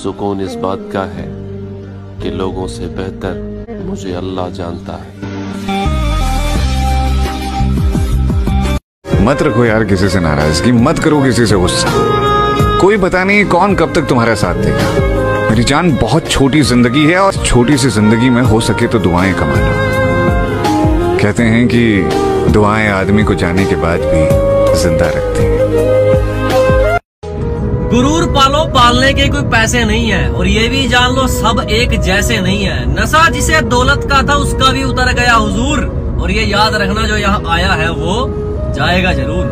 सुकून इस बात का है कि लोगों से बेहतर मुझे अल्लाह जानता है। मत रखो यार किसी से नाराजगी, मत करो किसी से गुस्सा। कोई पता नहीं कौन कब तक तुम्हारा साथ देगा। मेरी जान, बहुत छोटी जिंदगी है और छोटी सी जिंदगी में हो सके तो दुआएं कमा लो। कहते हैं कि दुआएं आदमी को जाने के बाद भी जिंदा रखती हैं। गुरूर पालो, पालने के कोई पैसे नहीं है, और ये भी जान लो सब एक जैसे नहीं है। नशा जिसे दौलत का था उसका भी उतर गया हुजूर, और ये याद रखना जो यहाँ आया है वो जाएगा जरूर।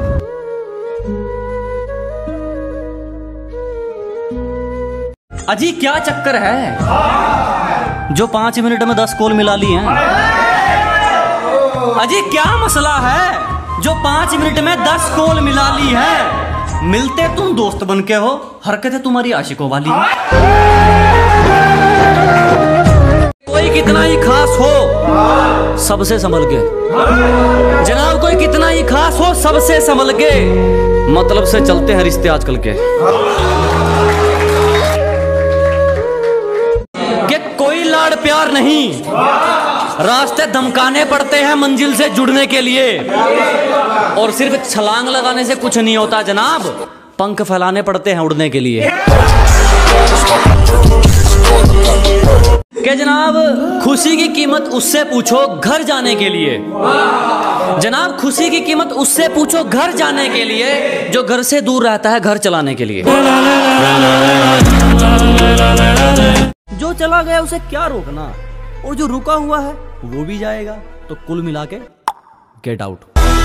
अजी क्या चक्कर है जो 5 मिनट में 10 कॉल मिला ली हैं? अजी क्या मसला है जो 5 मिनट में 10 कॉल मिला ली है? मिलते तुम दोस्त बन के हो, हरकतें तुम्हारी आशिकों वाली है। कोई कितना ही खास हो सबसे संभल के, जनाब कोई कितना ही खास हो सबसे संभल के, मतलब से चलते हैं रिश्ते आजकल के। कि कोई लाड़ प्यार नहीं, रास्ते धमकाने पड़ते हैं मंजिल से जुड़ने के लिए, और सिर्फ छलांग लगाने से कुछ नहीं होता जनाब, पंख फैलाने पड़ते हैं उड़ने के लिए। कि जनाब खुशी की कीमत उससे पूछो घर जाने के लिए, जनाब खुशी की कीमत उससे पूछो घर जाने के लिए जो घर से दूर रहता है घर चलाने के लिए। जो चला गया उसे क्या रोकना, और जो रुका हुआ है वो भी जाएगा, तो कुल मिला के गेट आउट।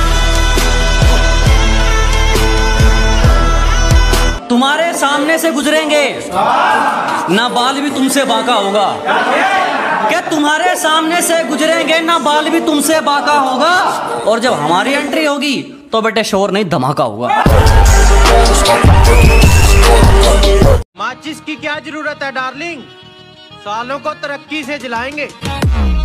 तुम्हारे सामने से गुजरेंगे ना बाल भी तुमसे बाका होगा, क्या तुम्हारे सामने से गुजरेंगे ना बाल भी तुमसे बाका होगा, और जब हमारी एंट्री होगी तो बेटे शोर नहीं धमाका होगा। माचिस की क्या जरूरत है डार्लिंग, सालों को तरक्की से जलाएंगे।